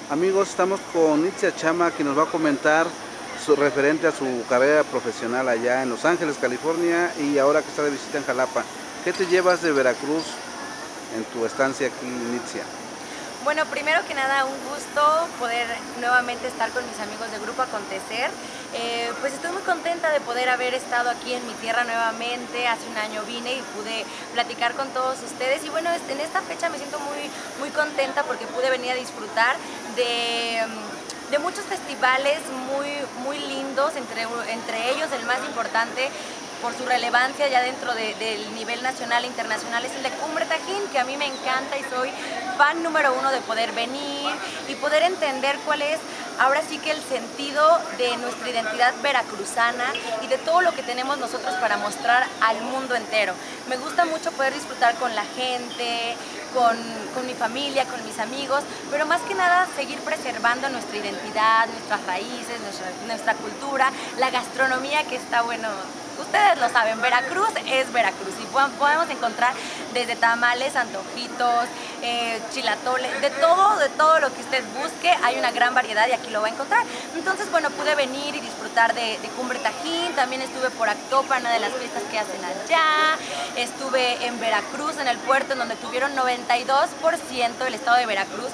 Amigos, estamos con Nitzia Chama, que nos va a comentar referente a su carrera profesional allá en Los Ángeles, California, y ahora que está de visita en Jalapa. ¿Qué te llevas de Veracruz en tu estancia aquí, Nitzia? Bueno, primero que nada, un gusto poder nuevamente estar con mis amigos de Grupo Acontecer. Pues estoy muy contenta de poder haber estado aquí en mi tierra nuevamente. Hace un año vine y pude platicar con todos ustedes. Y bueno, en esta fecha me siento muy contenta porque pude venir a disfrutar de muchos festivales muy lindos, entre ellos el más importante por su relevancia ya dentro del nivel nacional e internacional es el de Cumbre Tajín, que a mí me encanta y soy fan número uno de poder venir y poder entender cuál es ahora sí que el sentido de nuestra identidad veracruzana y de todo lo que tenemos nosotros para mostrar al mundo entero. Me gusta mucho poder disfrutar con la gente, con mi familia, con mis amigos, pero más que nada seguir preservando nuestra identidad, nuestras raíces, nuestra cultura, la gastronomía que está, bueno, ustedes lo saben, Veracruz es Veracruz y podemos encontrar desde tamales, antojitos, chilatoles, de todo lo que usted busque, hay una gran variedad y aquí lo va a encontrar. Entonces, bueno, pude venir y disfrutar de Cumbre Tajín, también estuve por Actopan, una de las fiestas que hacen allá, estuve en Veracruz, en el puerto, en donde tuvieron 92% del estado de Veracruz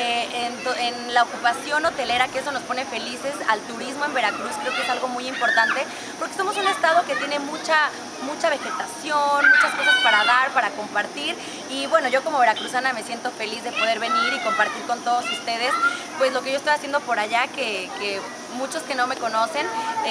en la ocupación hotelera, que eso nos pone felices al turismo en Veracruz. Creo que es algo muy importante porque somos un estado que tiene mucha vegetación, muchas cosas para dar, para compartir y bueno, yo como veracruzana me siento feliz de poder venir y compartir con todos ustedes pues lo que yo estoy haciendo por allá, que muchos que no me conocen,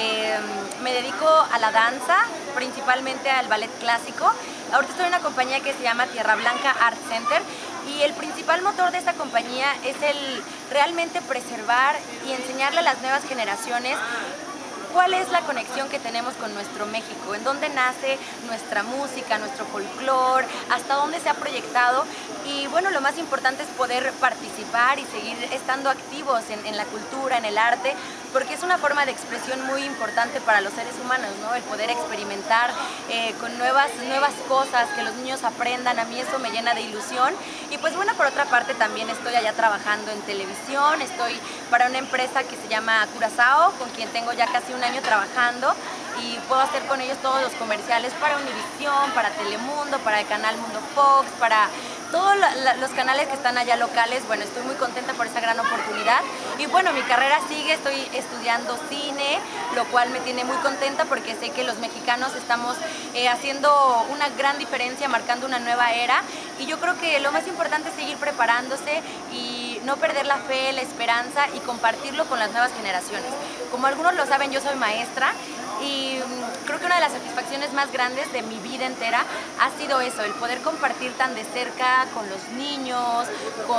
me dedico a la danza, principalmente al ballet clásico. Ahorita estoy en una compañía que se llama Tierra Blanca Art Center y el principal motor de esta compañía es el realmente preservar y enseñarle a las nuevas generaciones cuál es la conexión que tenemos con nuestro México, en dónde nace nuestra música, nuestro folclore, hasta dónde se ha proyectado y bueno, lo más importante es poder participar y seguir estando activos en la cultura, en el arte, porque es una forma de expresión muy importante para los seres humanos, ¿no? El poder experimentar con nuevas cosas, que los niños aprendan, a mí eso me llena de ilusión y pues bueno, por otra parte también estoy allá trabajando en televisión, estoy para una empresa que se llama Curazao, con quien tengo ya casi un año trabajando y puedo hacer con ellos todos los comerciales para Univisión, para Telemundo, para el canal Mundo Fox, para todos los canales que están allá locales. Bueno, estoy muy contenta por esa gran oportunidad y bueno, mi carrera sigue, estoy estudiando cine, lo cual me tiene muy contenta porque sé que los mexicanos estamos haciendo una gran diferencia, marcando una nueva era y yo creo que lo más importante es seguir preparándose y no perder la fe, la esperanza y compartirlo con las nuevas generaciones. Como algunos lo saben, yo soy maestra y creo que una de las satisfacciones más grandes de mi vida entera ha sido eso, el poder compartir tan de cerca con los niños,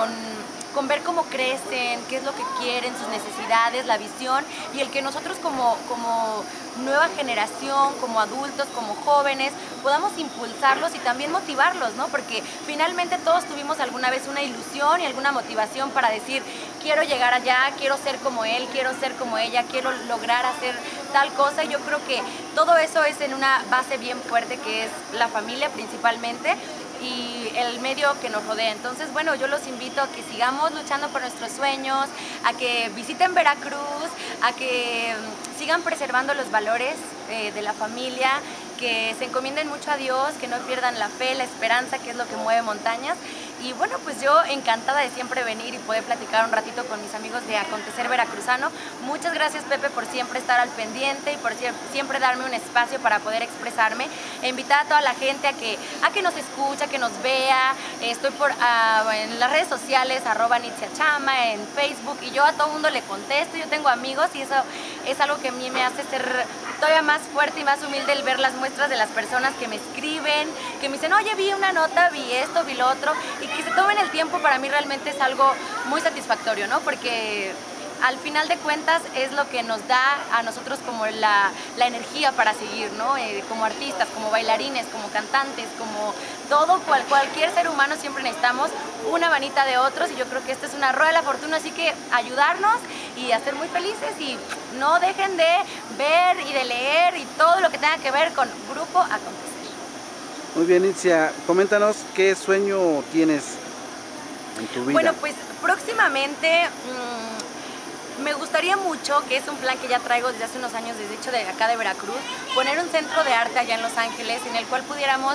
con ver cómo crecen, qué es lo que quieren, sus necesidades, la visión y el que nosotros como nueva generación, como adultos, como jóvenes, podamos impulsarlos y también motivarlos, ¿no? Porque finalmente todos tuvimos alguna vez una ilusión y alguna motivación para decir, quiero llegar allá, quiero ser como él, quiero ser como ella, quiero lograr hacer tal cosa. Y yo creo que todo eso es en una base bien fuerte que es la familia principalmente y el medio que nos rodea. Entonces, bueno, yo los invito a que sigamos luchando por nuestros sueños, a que visiten Veracruz, a que sigan preservando los valores de la familia, que se encomienden mucho a Dios, que no pierdan la fe, la esperanza, que es lo que mueve montañas. Y bueno, pues yo encantada de siempre venir y poder platicar un ratito con mis amigos de Acontecer Veracruzano. Muchas gracias, Pepe, por siempre estar al pendiente y por siempre darme un espacio para poder expresarme. E invitar a toda la gente a que nos escuche, a que nos vea. Estoy en las redes sociales, @NitziaChama, en Facebook, y yo a todo mundo le contesto. Yo tengo amigos y eso es algo que a mí me hace ser todavía más fuerte y más humilde, el ver las muestras de las personas que me escriben, que me dicen, oye, vi una nota, vi esto, vi lo otro, y que se tomen el tiempo. Para mí realmente es algo muy satisfactorio, ¿no? Porque al final de cuentas es lo que nos da a nosotros como la energía para seguir, ¿no? Como artistas, como bailarines, como cantantes, como todo, cualquier ser humano siempre necesitamos una manita de otros y yo creo que esta es una rueda de la fortuna, así que ayudarnos y a ser muy felices y no dejen de ver y de leer y todo lo que tenga que ver con Grupo Acontecer. Muy bien, Nitzia, coméntanos qué sueño tienes en tu vida? Bueno, pues próximamente me gustaría mucho, que es un plan que ya traigo desde hace unos años, desde hecho de acá de Veracruz, poner un centro de arte allá en Los Ángeles en el cual pudiéramos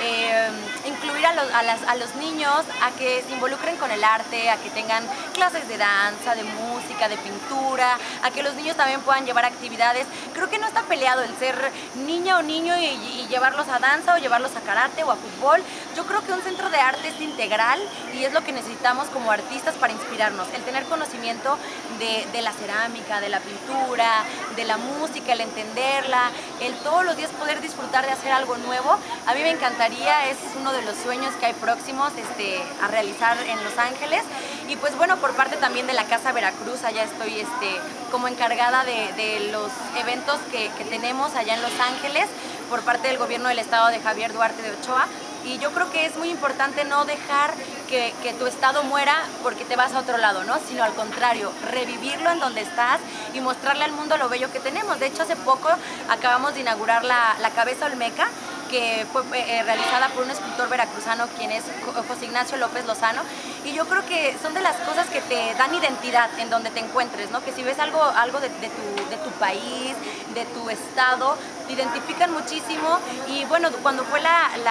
incluir a los niños a que se involucren con el arte, a que tengan clases de danza, de música, de pintura, a que los niños también puedan llevar actividades. Creo que no está peleado el ser niña o niño y llevarlos a danza o llevarlos a karate o a fútbol. Yo creo que un centro de arte es integral y es lo que necesitamos como artistas para inspirarnos, el tener conocimiento de la cerámica, de la pintura, de la música, el entenderla, el todos los días poder disfrutar de hacer algo nuevo. A mí me encantaría, es uno de los sueños que hay próximos a realizar en Los Ángeles. Y pues bueno, por parte también de la Casa Veracruz, allá estoy como encargada de los eventos que tenemos allá en Los Ángeles, por parte del gobierno del estado de Javier Duarte de Ochoa. Y yo creo que es muy importante no dejar que tu estado muera porque te vas a otro lado, ¿no? Sino al contrario, revivirlo en donde estás y mostrarle al mundo lo bello que tenemos. De hecho, hace poco acabamos de inaugurar la Cabeza Olmeca, que fue realizada por un escultor veracruzano, quien es José Ignacio López Lozano, y yo creo que son de las cosas que te dan identidad en donde te encuentres, ¿no? Que si ves algo de tu país, de tu estado, te identifican muchísimo. Y bueno, cuando fue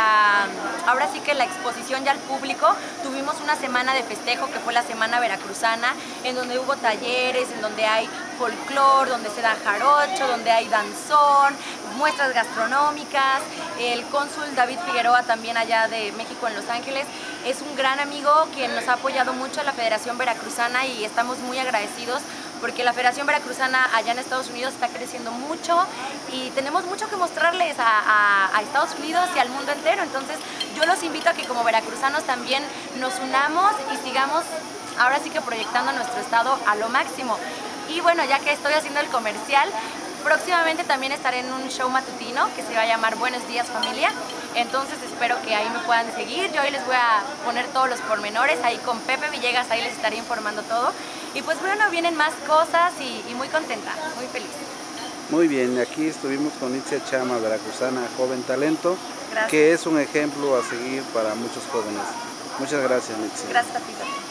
ahora sí que la exposición ya al público, tuvimos una semana de festejo que fue la Semana Veracruzana, en donde hubo talleres, en donde hay folclor, donde se da jarocho, donde hay danzón, muestras gastronómicas. El cónsul David Figueroa, también allá de México en Los Ángeles, es un gran amigo quien nos ha apoyado mucho a la Federación Veracruzana y estamos muy agradecidos porque la Federación Veracruzana allá en Estados Unidos está creciendo mucho y tenemos mucho que mostrarles a Estados Unidos y al mundo entero. Entonces yo los invito a que como veracruzanos también nos unamos y sigamos ahora sí que proyectando a nuestro estado a lo máximo. Y bueno, ya que estoy haciendo el comercial, próximamente también estaré en un show matutino que se va a llamar Buenos Días Familia. Entonces espero que ahí me puedan seguir. Yo hoy les voy a poner todos los pormenores, ahí con Pepe Villegas, ahí les estaré informando todo. Y pues bueno, vienen más cosas y muy contenta, muy feliz. Muy bien, aquí estuvimos con Itzia Chama, veracruzana, joven talento, Gracias. que es un ejemplo a seguir para muchos jóvenes. Muchas gracias, Itzia. Gracias a ti.